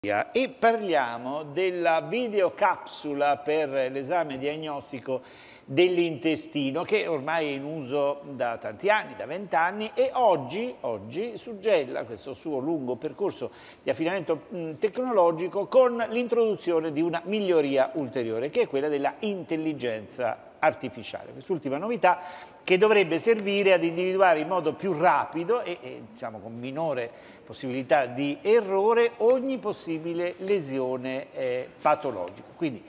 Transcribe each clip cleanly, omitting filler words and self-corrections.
E parliamo della videocapsula per l'esame diagnostico dell'intestino che ormai è in uso da tanti anni, da 20 anni, e oggi suggella questo suo lungo percorso di affinamento tecnologico con l'introduzione di una miglioria ulteriore che è quella della intelligenza artificiale. Quest'ultima novità che dovrebbe servire ad individuare in modo più rapido e diciamo con minore possibilità di errore ogni possibile lesione patologica. Quindi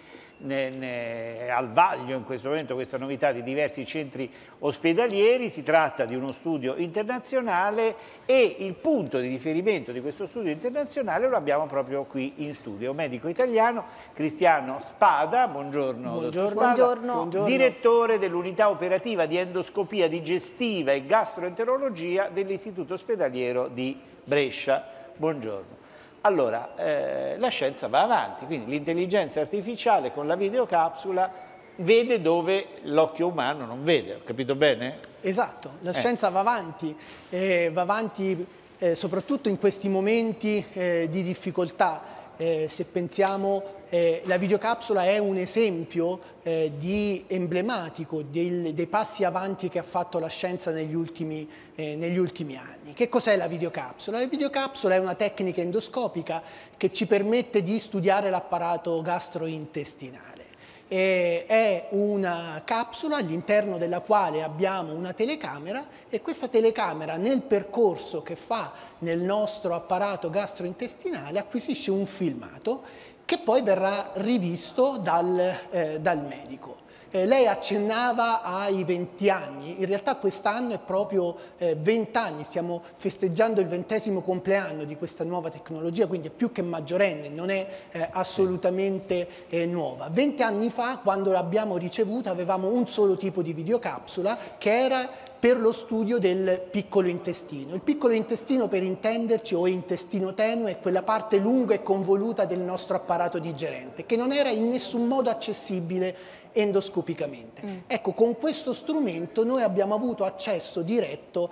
al vaglio in questo momento questa novità di diversi centri ospedalieri. Si tratta di uno studio internazionale e il punto di riferimento di questo studio internazionale lo abbiamo proprio qui in studio. Un medico italiano, Cristiano Spada, buongiorno. Dottor Spada, buongiorno. Direttore dell'unità operativa di endoscopia digestiva e gastroenterologia dell'Istituto Ospedaliero di Brescia. Buongiorno. Allora, la scienza va avanti, quindi l'intelligenza artificiale con la videocapsula vede dove l'occhio umano non vede, ho capito bene? Esatto, la scienza va avanti soprattutto in questi momenti di difficoltà. Se pensiamo, la videocapsula è un esempio emblematico dei passi avanti che ha fatto la scienza negli ultimi anni. Che cos'è la videocapsula? La videocapsula è una tecnica endoscopica che ci permette di studiare l'apparato gastrointestinale. È una capsula all'interno della quale abbiamo una telecamera e questa telecamera nel percorso che fa nel nostro apparato gastrointestinale acquisisce un filmato che poi verrà rivisto dal medico. Lei accennava ai 20 anni, in realtà quest'anno è proprio 20 anni, stiamo festeggiando il 20° compleanno di questa nuova tecnologia, quindi è più che maggiorenne, non è assolutamente nuova. 20 anni fa, quando l'abbiamo ricevuta, avevamo un solo tipo di videocapsula che era per lo studio del piccolo intestino. Il piccolo intestino, per intenderci, o intestino tenue, è quella parte lunga e convoluta del nostro apparato digerente, che non era in nessun modo accessibile endoscopicamente. Ecco, con questo strumento noi abbiamo avuto accesso diretto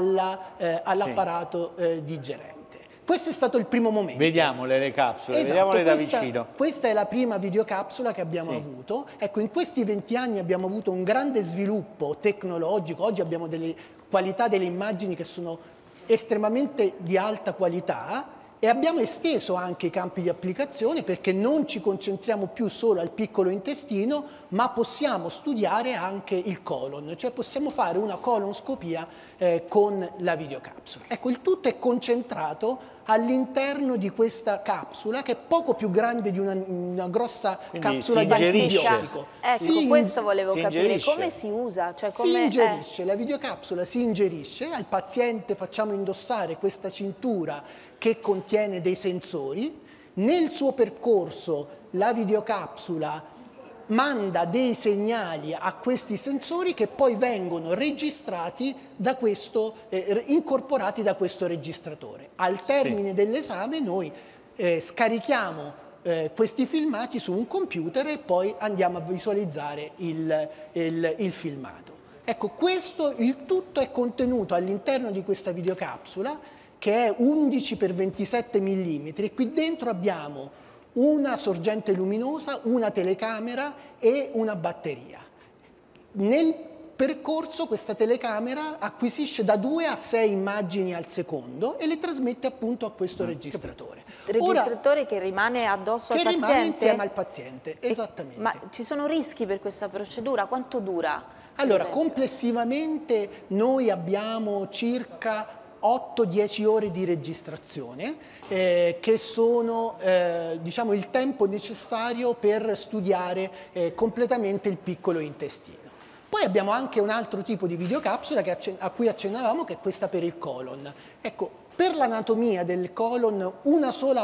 all'apparato digerente. Questo è stato il primo momento. Vediamole le capsule, esatto, vediamole da vicino. Questa è la prima videocapsula che abbiamo avuto. Ecco, in questi 20 anni abbiamo avuto un grande sviluppo tecnologico. Oggi abbiamo delle qualità delle immagini che sono estremamente di alta qualità e abbiamo esteso anche i campi di applicazione perché non ci concentriamo più solo al piccolo intestino, ma possiamo studiare anche il colon, cioè possiamo fare una colonscopia con la videocapsula. Ecco, il tutto è concentrato all'interno di questa capsula che è poco più grande di una grossa capsula di antibiotico. Ecco, questo volevo capire, come si usa? Cioè, si ingerisce, la videocapsula si ingerisce, al paziente facciamo indossare questa cintura che contiene dei sensori. Nel suo percorso la videocapsula manda dei segnali a questi sensori che poi vengono registrati da incorporati da questo registratore. Al termine dell'esame noi scarichiamo questi filmati su un computer e poi andiamo a visualizzare il filmato. Ecco, il tutto è contenuto all'interno di questa videocapsula che è 11 x 27 mm e qui dentro abbiamo una sorgente luminosa, una telecamera e una batteria. Nel percorso questa telecamera acquisisce da 2 a 6 immagini al secondo e le trasmette appunto a questo registratore. Registratore che rimane addosso al paziente? Che rimane insieme al paziente, esattamente. Ma ci sono rischi per questa procedura? Quanto dura? Allora, complessivamente noi abbiamo circa 8-10 ore di registrazione che sono diciamo, il tempo necessario per studiare completamente il piccolo intestino. Poi abbiamo anche un altro tipo di videocapsula a cui accennavamo, che è questa per il colon. Ecco, per l'anatomia del colon una sola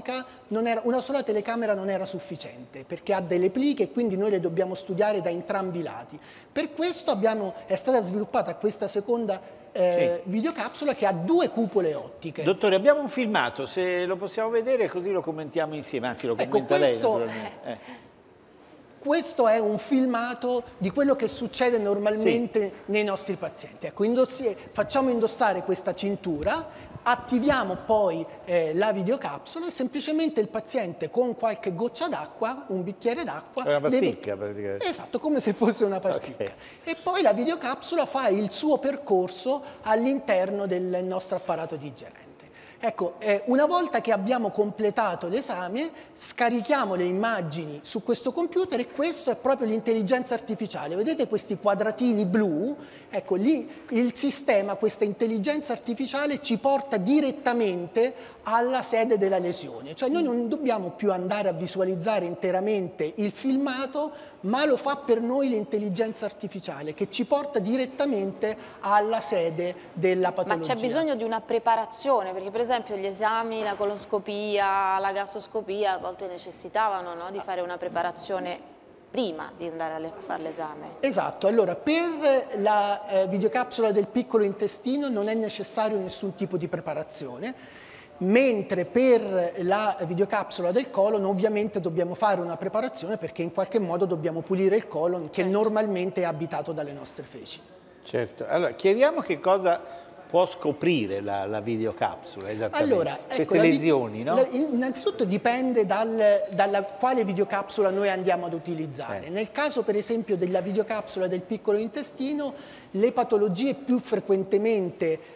telecamera non era sufficiente perché ha delle pliche e quindi noi le dobbiamo studiare da entrambi i lati. Per questo è stata sviluppata questa seconda videocapsula che ha 2 cupole ottiche. Dottore, abbiamo un filmato, se lo possiamo vedere così lo commentiamo insieme, anzi lo commenta lei naturalmente. questo è un filmato di quello che succede normalmente nei nostri pazienti. Ecco, facciamo indossare questa cintura, attiviamo poi la videocapsula e semplicemente il paziente con qualche goccia d'acqua, un bicchiere d'acqua... È una pasticca praticamente. Esatto, come se fosse una pasticca. E poi la videocapsula fa il suo percorso all'interno del nostro apparato digerente. Ecco, una volta che abbiamo completato l'esame, scarichiamo le immagini su questo computer e questo è proprio l'intelligenza artificiale. Vedete questi quadratini blu? Ecco, lì il sistema, questa intelligenza artificiale ci porta direttamente alla sede della lesione. Cioè noi non dobbiamo più andare a visualizzare interamente il filmato, ma lo fa per noi l'intelligenza artificiale che ci porta direttamente alla sede della patologia. Ma c'è bisogno di una preparazione, perché per esempio gli esami, la colonscopia, la gastroscopia a volte necessitavano, no, di fare una preparazione prima di andare a fare l'esame. Esatto, allora per la videocapsula del piccolo intestino non è necessario nessun tipo di preparazione, mentre per la videocapsula del colon ovviamente dobbiamo fare una preparazione perché in qualche modo dobbiamo pulire il colon che normalmente è abitato dalle nostre feci. Certo, allora chiariamo che cosa può scoprire la videocapsula esattamente, allora, queste lesioni, no? Innanzitutto dipende dalla quale videocapsula noi andiamo ad utilizzare. Nel caso per esempio della videocapsula del piccolo intestino, le patologie più frequentemente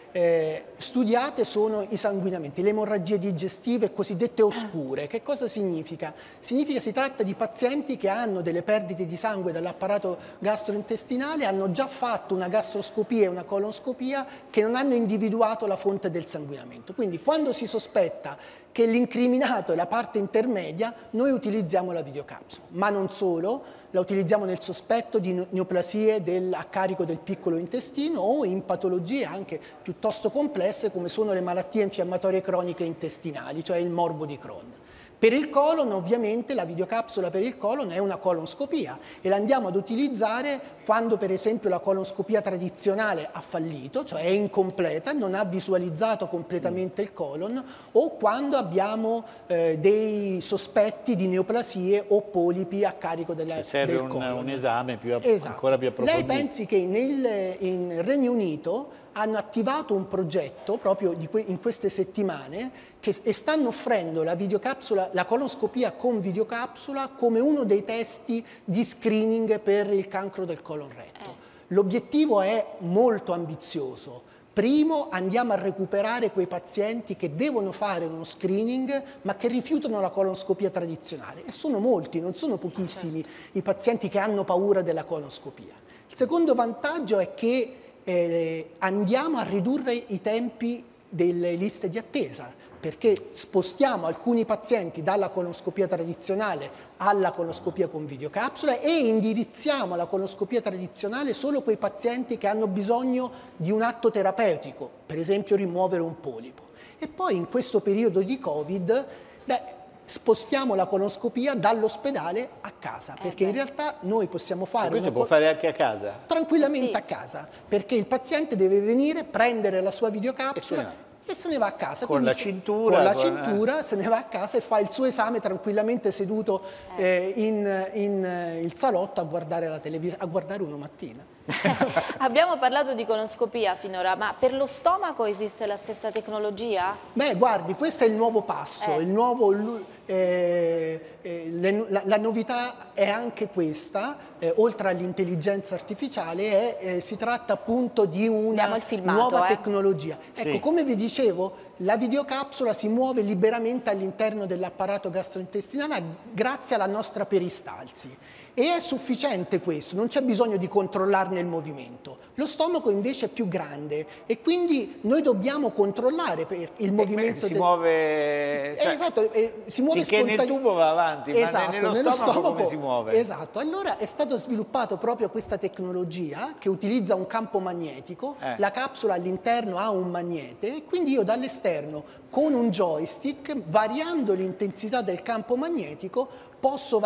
studiate sono i sanguinamenti, le emorragie digestive cosiddette oscure. Che cosa significa? Significa che si tratta di pazienti che hanno delle perdite di sangue dall'apparato gastrointestinale, hanno già fatto una gastroscopia e una colonscopia che non hanno individuato la fonte del sanguinamento. Quindi quando si sospetta che l'incriminato è la parte intermedia, noi utilizziamo la videocapsula, ma non solo. La utilizziamo nel sospetto di neoplasie a carico del piccolo intestino o in patologie anche piuttosto complesse come sono le malattie infiammatorie croniche intestinali, cioè il morbo di Crohn. Per il colon ovviamente la videocapsula per il colon è una colonscopia e la andiamo ad utilizzare quando per esempio la colonscopia tradizionale ha fallito, cioè è incompleta, non ha visualizzato completamente il colon, o quando abbiamo dei sospetti di neoplasie o polipi a carico del colon. Serve un esame ancora più approfondito. Lei pensi che in Regno Unito hanno attivato un progetto proprio in queste settimane e stanno offrendo la colonscopia con videocapsula come uno dei testi di screening per il cancro del colon retto. L'obiettivo è molto ambizioso. Primo, andiamo a recuperare quei pazienti che devono fare uno screening ma che rifiutano la colonscopia tradizionale. E sono molti, non sono pochissimi i pazienti che hanno paura della colonscopia. Il secondo vantaggio è che andiamo a ridurre i tempi delle liste di attesa, perché spostiamo alcuni pazienti dalla colonscopia tradizionale alla colonscopia con videocapsula e indirizziamo alla colonscopia tradizionale solo quei pazienti che hanno bisogno di un atto terapeutico, per esempio rimuovere un polipo. E poi in questo periodo di Covid, spostiamo la colonscopia dall'ospedale a casa, perché in realtà noi possiamo fare... Questo si può fare anche a casa? Tranquillamente a casa, perché il paziente deve venire, prendere la sua videocapsula e se ne va a casa. Con la cintura? Con la cintura se ne va a casa e fa il suo esame tranquillamente seduto in il salotto a guardare la televisione, a guardare Uno Mattina. Abbiamo parlato di colonscopia finora, ma per lo stomaco esiste la stessa tecnologia? Beh, guardi, questo è il nuovo passo, la novità è anche questa, oltre all'intelligenza artificiale, si tratta appunto di una nuova tecnologia. Ecco, come vi dicevo, la videocapsula si muove liberamente all'interno dell'apparato gastrointestinale grazie alla nostra peristalsi. E è sufficiente questo, non c'è bisogno di controllarne il movimento. Lo stomaco invece è più grande e quindi noi dobbiamo controllare il movimento. Si muove... esatto, si muove finché nel tubo va avanti, ma nello stomaco come si muove? Esatto, allora è stato sviluppato proprio questa tecnologia che utilizza un campo magnetico, la capsula all'interno ha un magnete e quindi io dall'esterno con un joystick, variando l'intensità del campo magnetico, posso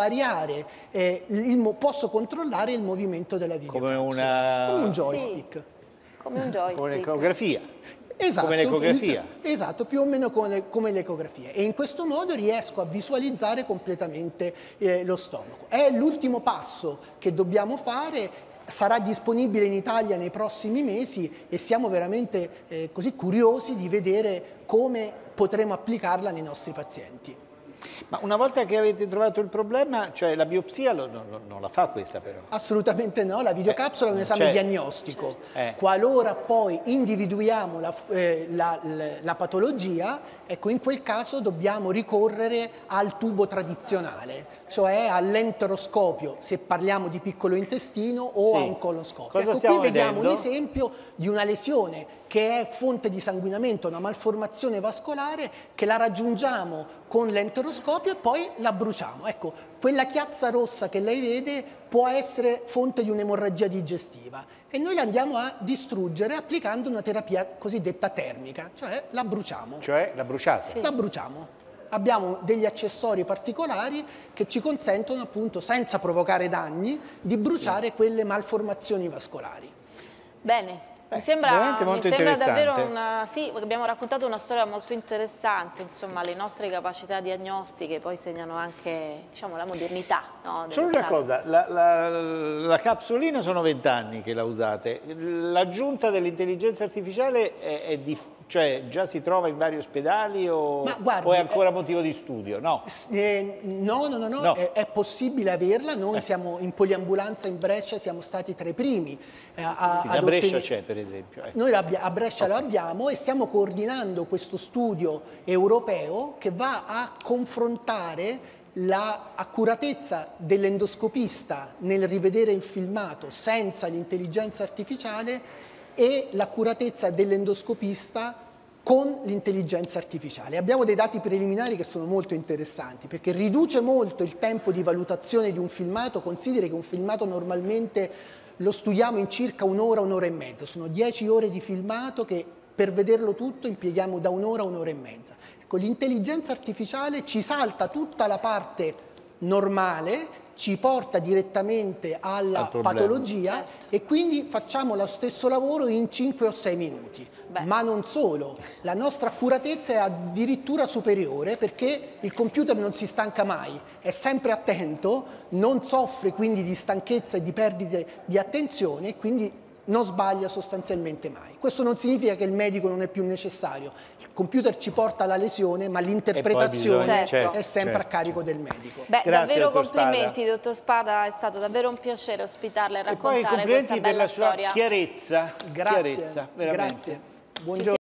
posso controllare il movimento della videocapsula. Come un joystick. Come un joystick. Come un'ecografia. Esatto, come l'ecografia. Esatto, più o meno come l'ecografia. E in questo modo riesco a visualizzare completamente lo stomaco. È l'ultimo passo che dobbiamo fare, sarà disponibile in Italia nei prossimi mesi e siamo veramente così curiosi di vedere come potremo applicarla nei nostri pazienti. Ma una volta che avete trovato il problema, cioè la biopsia non la fa questa però? Assolutamente no, la videocapsula è un esame diagnostico. Qualora poi individuiamo la patologia, ecco, in quel caso dobbiamo ricorrere al tubo tradizionale, cioè all'enteroscopio, se parliamo di piccolo intestino, o a un coloscopio. Cosa ecco, stiamo qui vediamo vedendo? un esempio di una lesione che è fonte di sanguinamento, una malformazione vascolare, che la raggiungiamo con l'enteroscopio e poi la bruciamo. Ecco, quella chiazza rossa che lei vede può essere fonte di un'emorragia digestiva e noi la andiamo a distruggere applicando una terapia cosiddetta termica, cioè la bruciamo. Cioè la bruciate? Sì. La bruciamo. Abbiamo degli accessori particolari che ci consentono, appunto, senza provocare danni, di bruciare quelle malformazioni vascolari. Bene. Mi sembra davvero sì, abbiamo raccontato una storia molto interessante, insomma, le nostre capacità diagnostiche poi segnano anche, diciamo, la modernità. No, solo una cosa, la capsulina sono 20 anni che la usate, l'aggiunta dell'intelligenza artificiale cioè già si trova in vari ospedali o è ancora motivo di studio? No, no. È possibile averla, noi siamo in poliambulanza in Brescia, siamo stati tra i primi a Brescia c'è per esempio. Noi a Brescia lo abbiamo e stiamo coordinando questo studio europeo che va a confrontare l'accuratezza dell'endoscopista nel rivedere il filmato senza l'intelligenza artificiale e l'accuratezza dell'endoscopista con l'intelligenza artificiale. Abbiamo dei dati preliminari che sono molto interessanti perché riduce molto il tempo di valutazione di un filmato. Consideri che un filmato normalmente lo studiamo in circa un'ora, un'ora e mezza. Sono 10 ore di filmato che per vederlo tutto impieghiamo da un'ora a un'ora e mezza. Ecco, l'intelligenza artificiale ci salta tutta la parte normale, ci porta direttamente alla patologia e quindi facciamo lo stesso lavoro in 5 o 6 minuti. Ma non solo, la nostra accuratezza è addirittura superiore perché il computer non si stanca mai, è sempre attento, non soffre quindi di stanchezza e di perdite di attenzione e quindi non sbaglia sostanzialmente mai. Questo non significa che il medico non è più necessario, il computer ci porta alla lesione ma l'interpretazione è sempre a carico del medico. Grazie, davvero complimenti dottor Spada, è stato davvero un piacere ospitarla e raccontare questa bella storia. Complimenti per la sua chiarezza. Grazie, veramente. Grazie. Buongiorno.